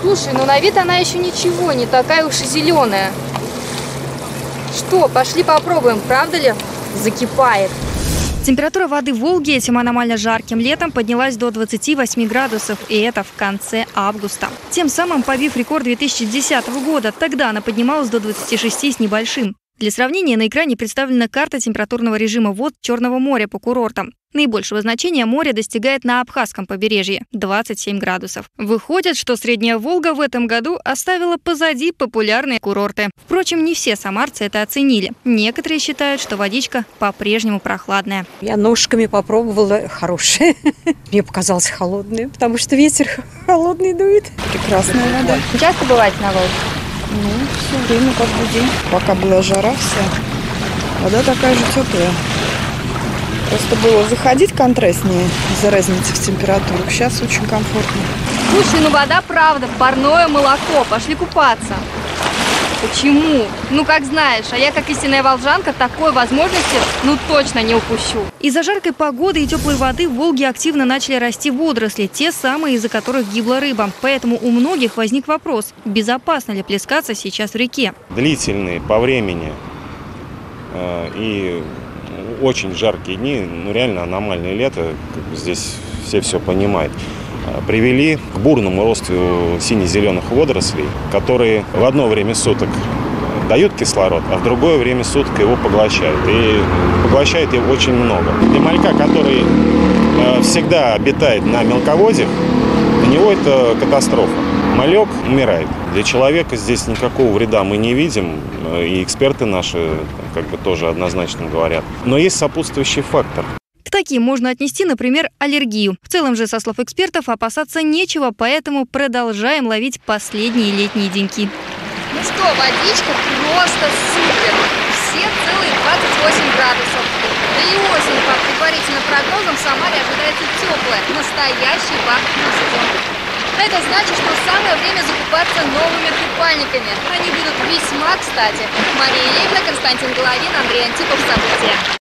Слушай, ну на вид она еще ничего, не такая уж и зеленая. Что, пошли попробуем, правда ли? Закипает. Температура воды в Волге этим аномально жарким летом поднялась до 28 градусов, и это в конце августа. Тем самым побив рекорд 2010 года, тогда она поднималась до 26 с небольшим. Для сравнения, на экране представлена карта температурного режима вод Черного моря по курортам. Наибольшего значения море достигает на Абхазском побережье – 27 градусов. Выходит, что Средняя Волга в этом году оставила позади популярные курорты. Впрочем, не все самарцы это оценили. Некоторые считают, что водичка по-прежнему прохладная. Я ножками попробовала, хорошая. Мне показалось холодная, потому что ветер холодный дует. Прекрасная вода. Часто бываете на Волге? Ну, все время, каждый день. Пока была жара вся, вода такая же теплая. Просто было заходить контрастнее из-за разницы в температурах. Сейчас очень комфортно. Слушай, ну вода правда, парное молоко. Пошли купаться. Почему? Ну, как знаешь, а я, как истинная волжанка, такой возможности, ну, точно не упущу. Из-за жаркой погоды и теплой воды в Волге активно начали расти водоросли, те самые, из-за которых гибла рыба. Поэтому у многих возник вопрос, безопасно ли плескаться сейчас в реке. Длительные по времени и очень жаркие дни, ну, реально аномальное лето, здесь все понимают, привели к бурному росту сине-зеленых водорослей, которые в одно время суток дают кислород, а в другое время суток его поглощают. И поглощают его очень много. Для малька, который всегда обитает на мелководьях, для него это катастрофа. Малек умирает. Для человека здесь никакого вреда мы не видим, и эксперты наши как бы тоже однозначно говорят. Но есть сопутствующий фактор. К таким можно отнести, например, аллергию. В целом же, со слов экспертов, опасаться нечего, поэтому продолжаем ловить последние летние деньки. Ну что, водичка просто супер. Все целые 28 градусов. Да и осень, по предварительным прогнозам, в Самаре ожидается теплая, настоящий вахтенный сезон. Это значит, что самое время закупаться новыми купальниками. Они будут весьма кстати. Мария Левина, Константин Головин, Андрей Антипов. События.